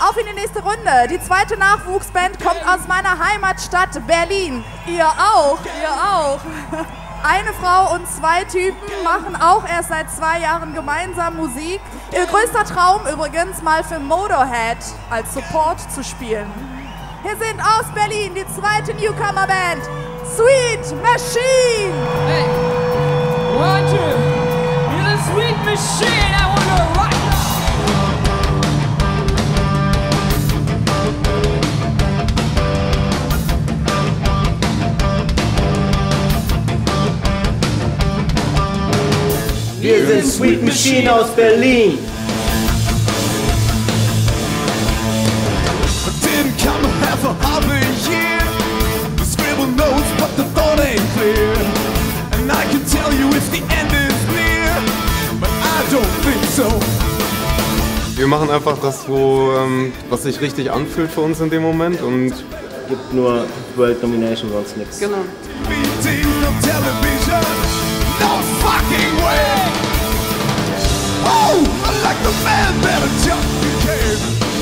Auf in die nächste Runde. Die zweite Nachwuchsband kommt aus meiner Heimatstadt Berlin. Ihr auch, ihr auch. Eine Frau und zwei Typen machen auch erst seit 2 Jahren gemeinsam Musik. Ihr größter Traum übrigens mal für Motorhead als Support zu spielen. Hier sind aus Berlin die zweite Newcomer-Band, Sweet Machine. Hey, 1, 2, you're the Sweet Machine, I wanna rock. Wir sind Sweet Machine aus Berlin. Didn't come half a year. The scribble knows, but the thought ain't clear. And I can tell you if the end is near, but I don't think so. Wir machen einfach das, was sich richtig anfühlt für uns in dem Moment und Gibt nur World Domination, sonst nichts. Genau. BT, no television, no fucking way. Oh, I like the man better jump the cave.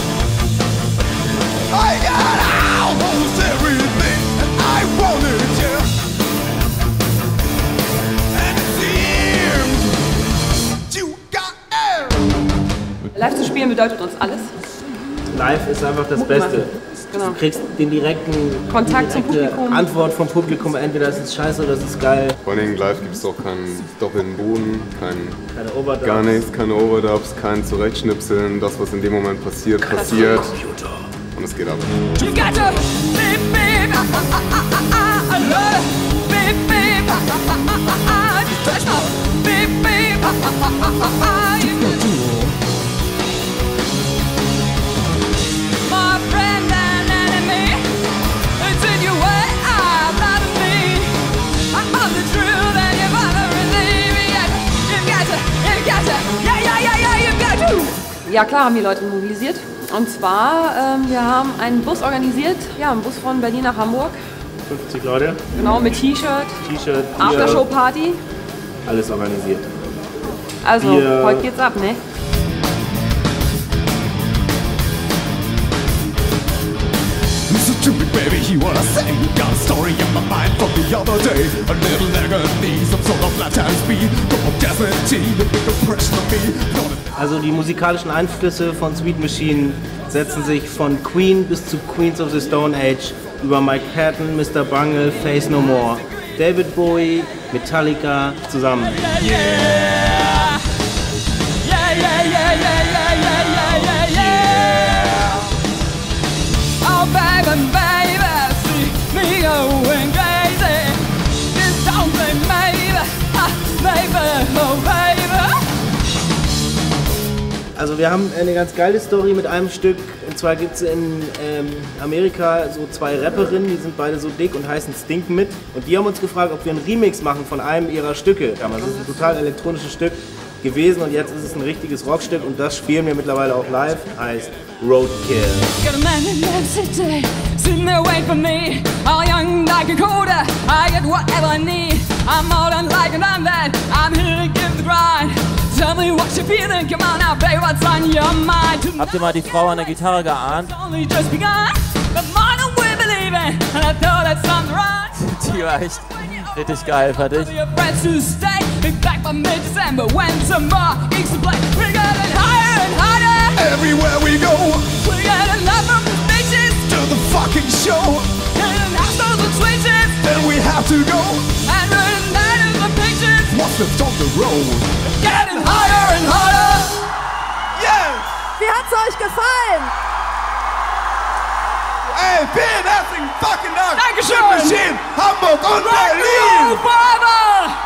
I got almost everything and I wanted you. And it seems you got air. Live zu spielen bedeutet uns alles. Live ist einfach das Beste. Genau. Du kriegst den direkten Kontakt zum Publikum. Antwort vom Publikum, entweder es ist scheiße oder es ist geil. vor allen Dingen live gibt es auch keinen doppelten Boden, Keine Overdubs. gar nichts, keine Overdubs, kein Zurechtschnipseln. Das, was in dem Moment passiert, passiert und es geht ab. You got to beep, beep, I love it. Beep, beep, just touch my beep, beep, you can do it. My friend and enemy, it's in your way, I'm not of me. I'm the truth and you're bothering me. You got to, yeah, you got to. Ja klar, haben die Leute mobilisiert. Und zwar, wir haben einen Bus organisiert, ja, einen Bus von Berlin nach Hamburg. 50 Leute, Genau, mit T-Shirt, T-Shirt, Bier, Aftershow-Party. alles organisiert. Also, Bier. heute geht's ab, ne? Listen to me, baby, hear what I say. Got a story in my mind from the other day. A little agony, some sort of lifetime speed. From guarantee, the big impression of me. Also die musikalischen Einflüsse von Sweet Machine setzen sich von Queen bis zu Queens of the Stone Age über Mike Patton, Mr. Bungle, Faith No More, David Bowie, Metallica zusammen. Oh baby, baby, see me going crazy. Just don't say maybe, maybe, oh baby. Also wir haben eine ganz geile Story mit einem Stück. Und zwar gibt es in Amerika so 2 Rapperinnen, die sind beide so dick und heißen Stink mit. Und die haben uns gefragt, ob wir einen Remix machen von einem ihrer Stücke. Damals ist es ein total elektronisches Stück gewesen und jetzt ist es ein richtiges Rockstück und das spielen wir mittlerweile auch live. Heißt Roadkill. Got a man in the city, sitting there waiting for me. All young like a coda, I get whatever I need. I'm more than like an undead, I'm here to give the grind. Tell me what you're feeling, come on now, babe, what's on your mind? Habt ihr mal die Frau an der Gitarre geahnt? It's only just begun, but morning we're believing, and I thought that something right. Die war echt richtig geil, fertig. Your friends who stay, be back by mid-December when some more gigs to play. We're getting higher and harder. Everywhere we go, We're getting love from the bitches, to the fucking show, getting households and switches, then we have to go. and running out of the pictures. What's left on the road? Getting higher and harder. Yes! Wie hat's euch gefallen? Hey, vielen herzlichen fucking Dank! Dankeschön! Sweet Machine, Hamburg und Rock and Berlin! roll forever!